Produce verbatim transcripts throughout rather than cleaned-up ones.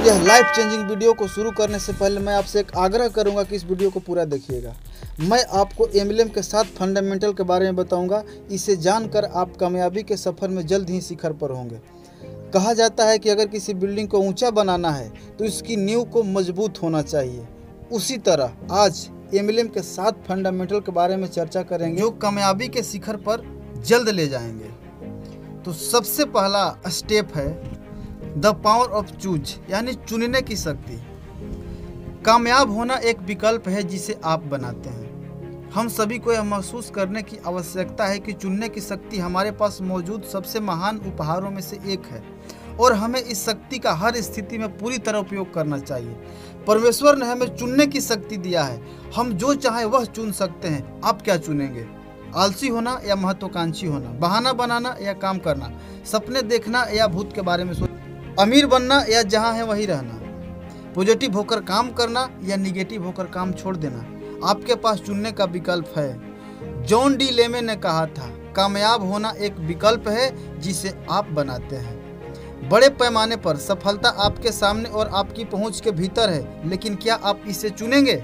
यह life changing video को शुरू करने से पहले मैं आपसे एक आग्रह करूंगा कि इस वीडियो को पूरा देखिएगा। मैं आपको एम एल एम के सात फंडामेंटल के बारे में बताऊंगा। इसे जानकर आप कामयाबी के सफ़र में जल्द ही शिखर पर होंगे। कहा जाता है कि अगर किसी बिल्डिंग को ऊंचा बनाना है तो इसकी नींव को मजबूत होना चाहिए। उसी तरह आज एम एल एम के सात फंडामेंटल के बारे में चर्चा करेंगे जो कामयाबी के शिखर पर जल्द ले जाएंगे। तो सबसे पहला स्टेप है द पावर ऑफ चूज, यानी चुनने की शक्ति। कामयाब होना एक विकल्प है जिसे आप बनाते हैं। हम सभी को यह महसूस करने की आवश्यकता है कि चुनने की शक्ति हमारे पास मौजूद सबसे महान उपहारों में से एक है और हमें इस शक्ति का हर स्थिति में पूरी तरह उपयोग करना चाहिए। परमेश्वर ने हमें चुनने की शक्ति दिया है। हम जो चाहें वह चुन सकते हैं। आप क्या चुनेंगे? आलसी होना या महत्वाकांक्षी होना, बहाना बनाना या काम करना, सपने देखना या भूत के बारे में सोचना, अमीर बनना या जहां है वहीं रहना, पॉजिटिव होकर काम करना या निगेटिव होकर काम छोड़ देना। आपके पास चुनने का विकल्प है। जॉन डी लेमे ने कहा था, कामयाब होना एक विकल्प है जिसे आप बनाते हैं। बड़े पैमाने पर सफलता आपके सामने और आपकी पहुंच के भीतर है, लेकिन क्या आप इसे चुनेंगे?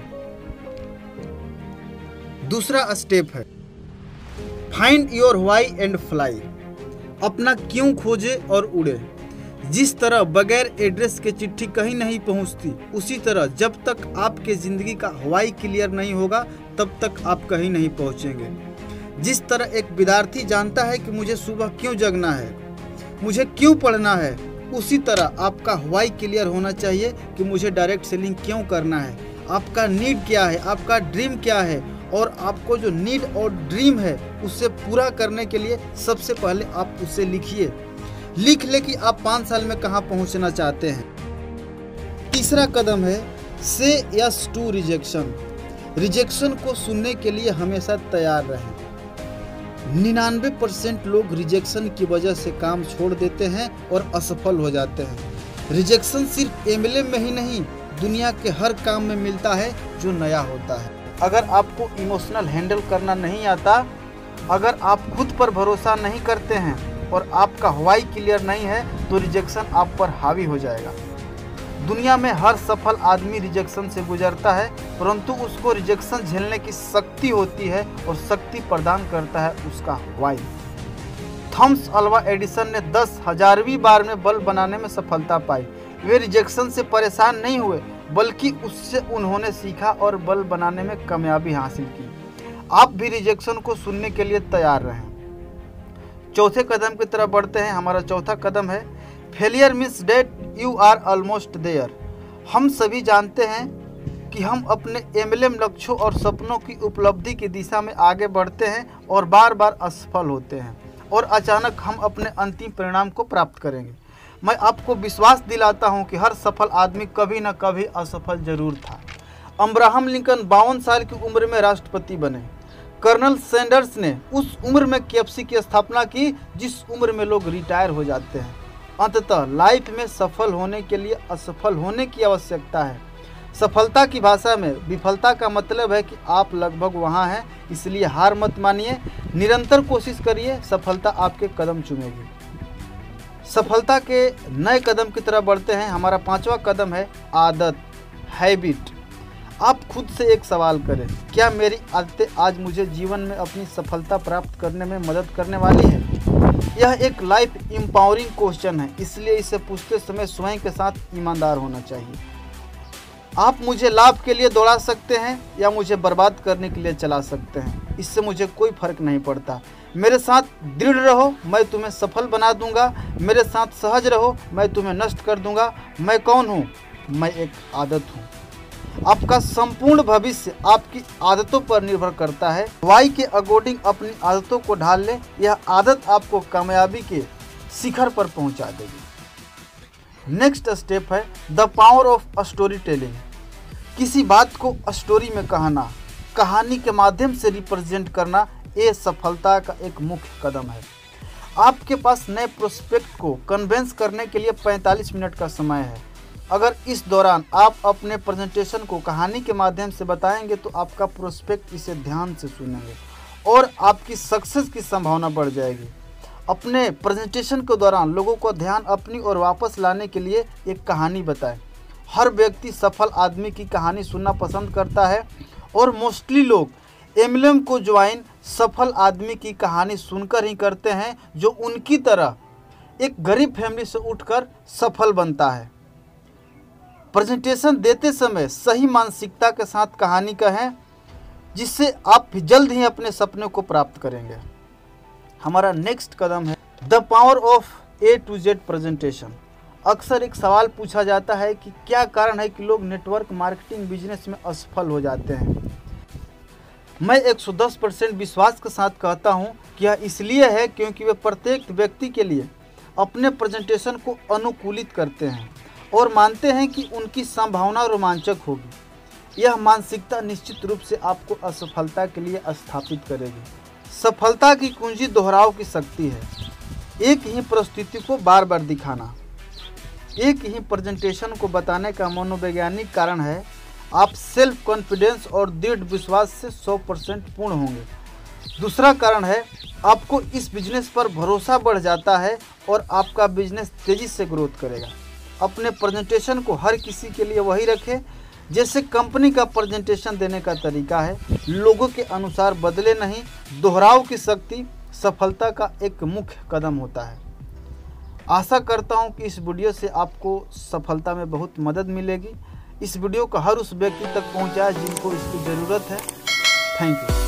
दूसरा स्टेप है find your why and fly. अपना क्यों खोजे और उड़े। जिस तरह बगैर एड्रेस के चिट्ठी कहीं नहीं पहुंचती, उसी तरह जब तक आपके ज़िंदगी का व्हाई क्लियर नहीं होगा तब तक आप कहीं नहीं पहुंचेंगे। जिस तरह एक विद्यार्थी जानता है कि मुझे सुबह क्यों जगना है, मुझे क्यों पढ़ना है, उसी तरह आपका व्हाई क्लियर होना चाहिए कि मुझे डायरेक्ट सेलिंग क्यों करना है। आपका नीड क्या है, आपका ड्रीम क्या है, और आपको जो नीड और ड्रीम है उसे पूरा करने के लिए सबसे पहले आप उसे लिखिए। लिख ले कि आप पाँच साल में कहाँ पहुँचना चाहते हैं। तीसरा कदम है से यस टू रिजेक्शन। रिजेक्शन को सुनने के लिए हमेशा तैयार रहें। निन्यानवे परसेंट लोग रिजेक्शन की वजह से काम छोड़ देते हैं और असफल हो जाते हैं। रिजेक्शन सिर्फ एम एल एम में ही नहीं, दुनिया के हर काम में मिलता है जो नया होता है। अगर आपको इमोशनल हैंडल करना नहीं आता, अगर आप खुद पर भरोसा नहीं करते हैं और आपका व्हाई क्लियर नहीं है, तो रिजेक्शन आप पर हावी हो जाएगा। दुनिया में हर सफल आदमी रिजेक्शन से गुजरता है, परंतु उसको रिजेक्शन झेलने की शक्ति होती है और शक्ति प्रदान करता है उसका व्हाई। थॉमस अल्वा एडिसन ने दस हजारवीं बार में बल्ब बनाने में सफलता पाई। वे रिजेक्शन से परेशान नहीं हुए, बल्कि उससे उन्होंने सीखा और बल्ब बनाने में कामयाबी हासिल की। आप भी रिजेक्शन को सुनने के लिए तैयार रहें। चौथे कदम की तरफ बढ़ते हैं। हमारा चौथा कदम है failure means that you are almost there. हम सभी जानते हैं कि हम अपने एम एल एम लक्ष्यों और सपनों की उपलब्धि की दिशा में आगे बढ़ते हैं और बार बार असफल होते हैं और अचानक हम अपने अंतिम परिणाम को प्राप्त करेंगे। मैं आपको विश्वास दिलाता हूं कि हर सफल आदमी कभी न कभी असफल जरूर था। अब्राहम लिंकन बावन साल की उम्र में राष्ट्रपति बने। कर्नल सैंडर्स ने उस उम्र में के एफ सी की स्थापना की जिस उम्र में लोग रिटायर हो जाते हैं। अंततः लाइफ में सफल होने के लिए असफल होने की आवश्यकता है। सफलता की भाषा में विफलता का मतलब है कि आप लगभग वहां हैं, इसलिए हार मत मानिए, निरंतर कोशिश करिए, सफलता आपके कदम चूमेगी। सफलता के नए कदम की तरफ बढ़ते हैं। हमारा पांचवा कदम है आदत, हैबिट। आप खुद से एक सवाल करें, क्या मेरी आदतें आज मुझे जीवन में अपनी सफलता प्राप्त करने में मदद करने वाली है? यह एक लाइफ एम्पावरिंग क्वेश्चन है, इसलिए इसे पूछते समय स्वयं के साथ ईमानदार होना चाहिए। आप मुझे लाभ के लिए दौड़ा सकते हैं या मुझे बर्बाद करने के लिए चला सकते हैं, इससे मुझे कोई फर्क नहीं पड़ता। मेरे साथ दृढ़ रहो, मैं तुम्हें सफल बना दूंगा। मेरे साथ सहज रहो, मैं तुम्हें नष्ट कर दूंगा। मैं कौन हूँ? मैं एक आदत हूँ। आपका संपूर्ण भविष्य आपकी आदतों पर निर्भर करता है। वाई के अकॉर्डिंग अपनी आदतों को ढाल लें। यह आदत आपको कामयाबी के शिखर पर पहुंचा देगी। नेक्स्ट स्टेप है the power of storytelling. किसी बात को स्टोरी में कहना, कहानी के माध्यम से रिप्रेजेंट करना, ये सफलता का एक मुख्य कदम है। आपके पास नए प्रोस्पेक्ट को कन्वेंस करने के लिए पैंतालीस मिनट का समय है। अगर इस दौरान आप अपने प्रेजेंटेशन को कहानी के माध्यम से बताएंगे तो आपका प्रोस्पेक्ट इसे ध्यान से सुनेंगे और आपकी सक्सेस की संभावना बढ़ जाएगी। अपने प्रेजेंटेशन के दौरान लोगों को ध्यान अपनी ओर वापस लाने के लिए एक कहानी बताएं। हर व्यक्ति सफल आदमी की कहानी सुनना पसंद करता है और मोस्टली लोग एम एल एम को ज्वाइन सफल आदमी की कहानी सुनकर ही करते हैं जो उनकी तरह एक गरीब फैमिली से उठकर सफल बनता है। प्रेजेंटेशन देते समय सही मानसिकता के साथ कहानी कहें जिससे आप जल्द ही अपने सपने को प्राप्त करेंगे। हमारा नेक्स्ट कदम है the power of A to Z presentation. अक्सर एक सवाल पूछा जाता है कि क्या कारण है कि लोग नेटवर्क मार्केटिंग बिजनेस में असफल हो जाते हैं। मैं एक सौ दस परसेंट विश्वास के साथ कहता हूं कि यह इसलिए है क्योंकि वे प्रत्येक व्यक्ति के लिए अपने प्रेजेंटेशन को अनुकूलित करते हैं और मानते हैं कि उनकी संभावना रोमांचक होगी। यह मानसिकता निश्चित रूप से आपको असफलता के लिए स्थापित करेगी। सफलता की कुंजी दोहराव की शक्ति है। एक ही प्रस्तुति को बार बार दिखाना। एक ही प्रेजेंटेशन को बताने का मनोवैज्ञानिक कारण है आप सेल्फ कॉन्फिडेंस और दृढ़ विश्वास से सौ परसेंट पूर्ण होंगे। दूसरा कारण है आपको इस बिजनेस पर भरोसा बढ़ जाता है और आपका बिजनेस तेज़ी से ग्रोथ करेगा। अपने प्रेजेंटेशन को हर किसी के लिए वही रखें जैसे कंपनी का प्रेजेंटेशन देने का तरीका है। लोगों के अनुसार बदले नहीं। दोहराव की शक्ति सफलता का एक मुख्य कदम होता है। आशा करता हूं कि इस वीडियो से आपको सफलता में बहुत मदद मिलेगी। इस वीडियो को हर उस व्यक्ति तक पहुंचाएं जिनको इसकी ज़रूरत है। Thank you.